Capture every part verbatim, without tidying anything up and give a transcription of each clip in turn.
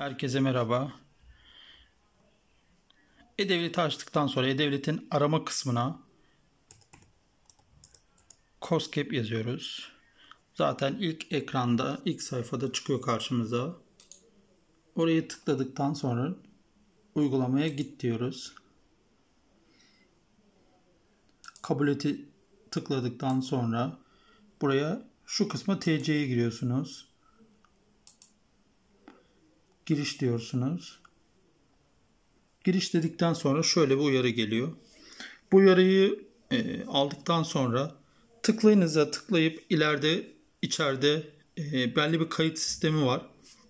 Herkese merhaba. E-Devlet'i açtıktan sonra E-Devlet'in arama kısmına COSGAP yazıyoruz. Zaten ilk ekranda, ilk sayfada çıkıyor karşımıza. Orayı tıkladıktan sonra uygulamaya git diyoruz. Kabul eti tıkladıktan sonra buraya şu kısma T C'ye giriyorsunuz. Giriş diyorsunuz. Giriş dedikten sonra şöyle bir uyarı geliyor. Bu uyarıyı e, aldıktan sonra tıklayınıza tıklayıp ileride içeride e, belli bir kayıt sistemi var.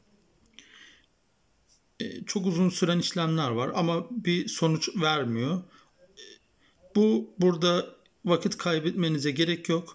E, çok uzun süren işlemler var ama bir sonuç vermiyor. Bu burada vakit kaybetmenize gerek yok.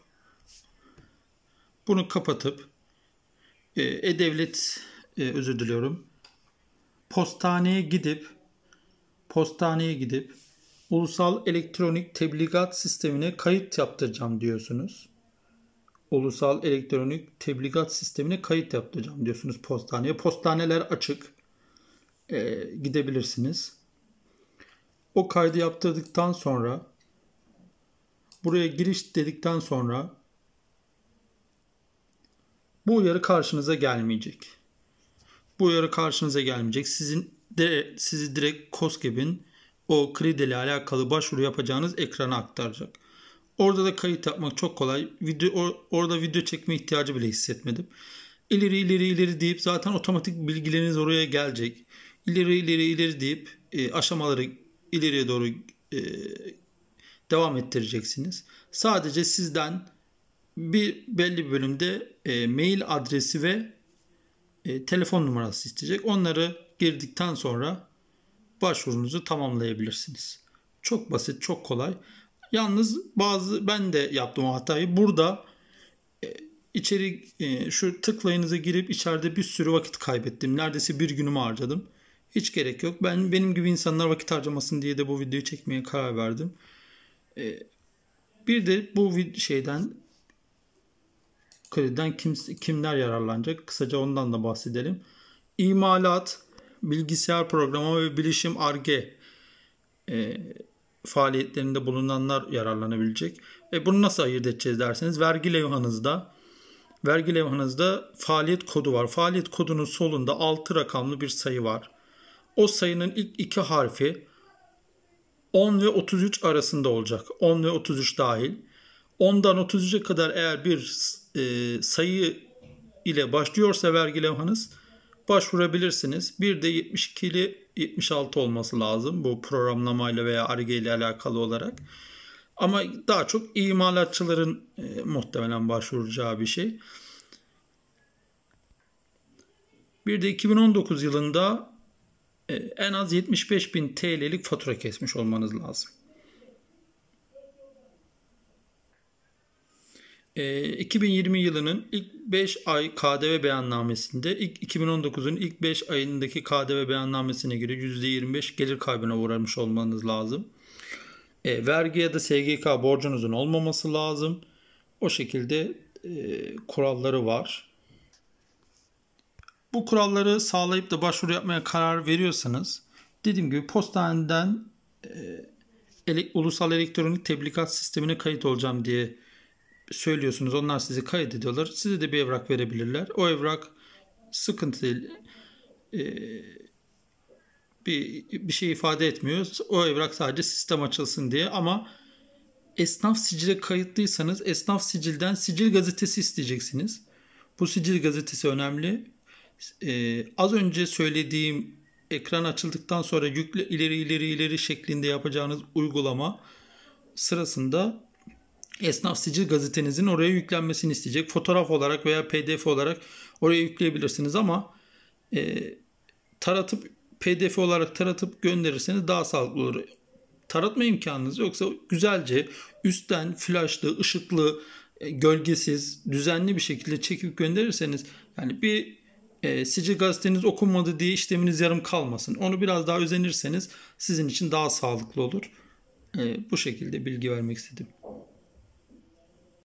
Bunu kapatıp e, E-Devlet e, özür diliyorum. Postaneye gidip postaneye gidip Ulusal Elektronik Tebligat Sistemi'ne kayıt yaptıracağım diyorsunuz. Ulusal Elektronik Tebligat Sistemi'ne kayıt yaptıracağım diyorsunuz postaneye. Postaneler açık. Ee, gidebilirsiniz. O kaydı yaptırdıktan sonra buraya giriş dedikten sonra bu uyarı karşınıza gelmeyecek. Bu uyarı karşınıza gelmeyecek. Sizin de sizi direkt COSGAP'in o kredi ile alakalı başvuru yapacağınız ekrana aktaracak. Orada da kayıt yapmak çok kolay. Video, or, orada video çekme ihtiyacı bile hissetmedim. İleri ileri ileri deyip zaten otomatik bilgileriniz oraya gelecek. İleri ileri ileri deyip e, aşamaları ileriye doğru e, devam ettireceksiniz. Sadece sizden bir belli bir bölümde e, mail adresi ve e, telefon numarası isteyecek. Onları girdikten sonra başvurunuzu tamamlayabilirsiniz. Çok basit, çok kolay. Yalnız bazı ben de yaptım o hatayı. Burada e, içeri e, şu tıklayınıza girip içeride bir sürü vakit kaybettim. Neredeyse bir günümü harcadım. Hiç gerek yok. Ben benim gibi insanlar vakit harcamasın diye de bu videoyu çekmeye karar verdim. E, bir de bu şeyden krediden kim, kimler yararlanacak? Kısaca ondan da bahsedelim. İmalat, bilgisayar programı ve bilişim Ar-Ge e, faaliyetlerinde bulunanlar yararlanabilecek. E bunu nasıl ayırt edeceğiz derseniz vergi levhanızda vergi levhanızda faaliyet kodu var. Faaliyet kodunun solunda altı rakamlı bir sayı var. O sayının ilk iki harfi on ve otuz üç arasında olacak. on ve otuz üç dahil. ondan otuz üçe kadar eğer bir e, sayı ile başlıyorsa vergi levhanız başvurabilirsiniz. Bir de yetmiş iki ile yetmiş altı olması lazım bu programlamayla veya Ar-Ge ile alakalı olarak. Ama daha çok imalatçıların e, muhtemelen başvuracağı bir şey. Bir de iki bin on dokuz yılında e, en az yetmiş beş bin T L'lik fatura kesmiş olmanız lazım. iki bin yirmi yılının ilk beş ay K D V beyannamesinde ilk iki bin on dokuzun ilk beş ayındaki K D V beyannamesine göre yüzde yirmi beş gelir kaybına uğramış olmanız lazım. E, vergi ya da S G K borcunuzun olmaması lazım. O şekilde e, kuralları var. Bu kuralları sağlayıp da başvuru yapmaya karar veriyorsanız dediğim gibi postaneden e, ele, Ulusal Elektronik Tebligat Sistemi'ne kayıt olacağım diye söylüyorsunuz. Onlar sizi kaydediyorlar. Size de bir evrak verebilirler. O evrak sıkıntı değil. Ee, bir, bir şey ifade etmiyor. O evrak sadece sistem açılsın diye. Ama esnaf sicile kayıtlıysanız esnaf sicilden sicil gazetesi isteyeceksiniz. Bu sicil gazetesi önemli. Ee, az önce söylediğim ekran açıldıktan sonra yükle ileri ileri ileri şeklinde yapacağınız uygulama sırasında esnaf sicil gazetenizin oraya yüklenmesini isteyecek. Fotoğraf olarak veya P D F olarak oraya yükleyebilirsiniz ama e, taratıp P D F olarak taratıp gönderirseniz daha sağlıklı olur. Taratma imkanınız yoksa güzelce üstten flaşlı, ışıklı, e, gölgesiz, düzenli bir şekilde çekip gönderirseniz yani bir e, sicil gazeteniz okunmadı diye işleminiz yarım kalmasın. Onu biraz daha özenirseniz sizin için daha sağlıklı olur. E, bu şekilde bilgi vermek istedim.